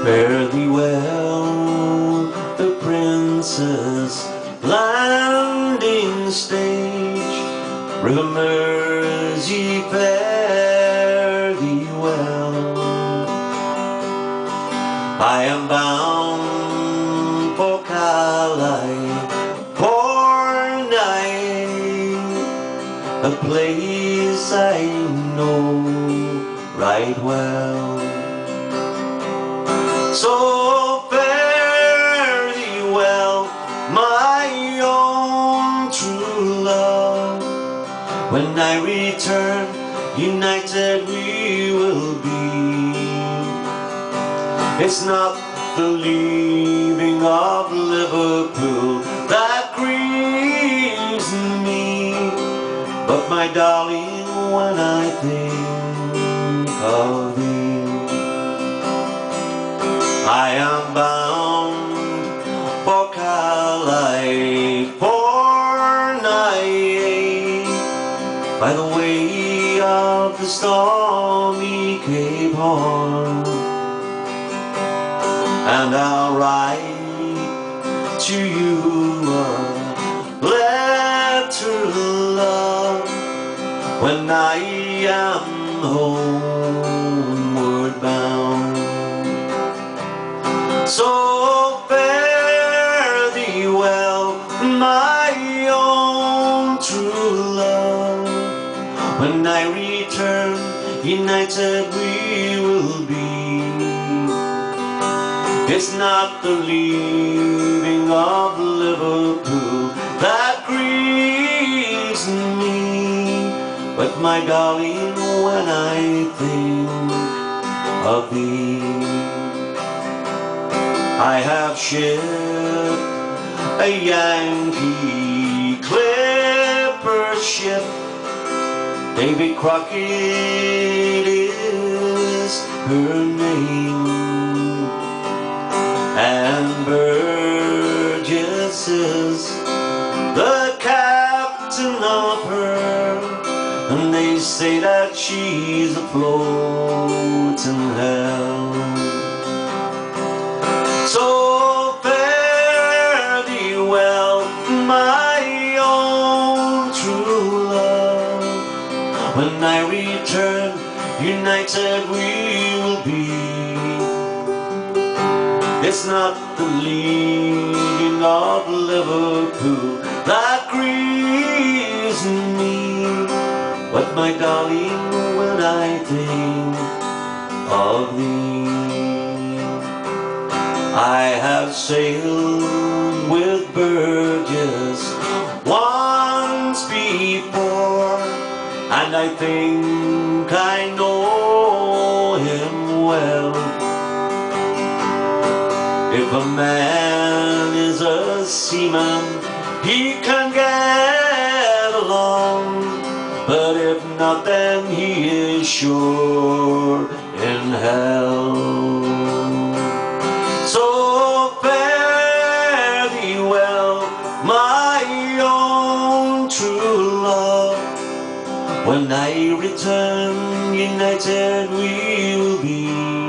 Fare thee well, the princess landing stage. River Mersey, fare thee well. I am bound for California, a place I know right well. So fare thee well, my own true love. When I return, united we will be. It's not the leaving of Liverpool that grieves me, but my darling, when I think of thee. I am bound for California, by the way of the stormy Cape Horn, and I'll write to you a letter of love when I am homeward bound. So fare thee well, my own true love. When I return, united we will be. It's not the leaving of Liverpool that grieves me, but my darling, when I think of thee. I have shipped a Yankee clipper ship. David Crockett is her name, and Burgess is the captain of her, and they say that she's afloat in hell. So fare thee well, my own true love. When I return, united we will be. It's not the leaving of Liverpool that grieves me, but my darling, when I think of thee. I have sailed with Burgess once before, and I think I know him well. If a man is a seaman, he can get along, but if not, then he is sure in hell. So fare thee well, my own true love. When I return, united we will be.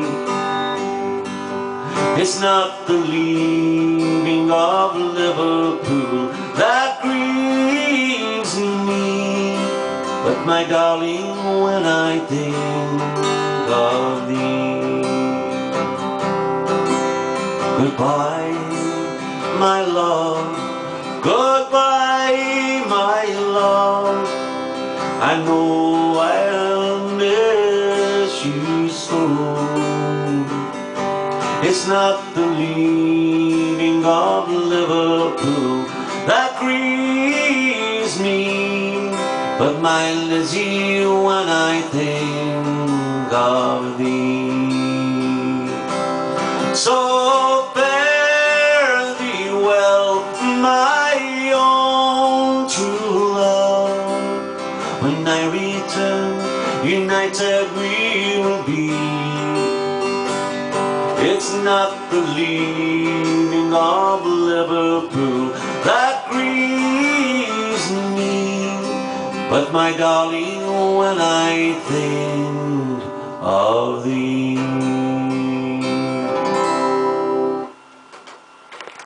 It's not the leaving of Liverpool that grieves me, but my darling, when I think of thee. Goodbye, my love, goodbye, my love. I know I'll miss you so. It's not the leaving of Liverpool that grieves me, but my Lizzie, when I think of thee. So fare thee well, my own true love. When I return, united we will be. It's not the leaving of Liverpool that grieves me, but my darling, when I think of thee.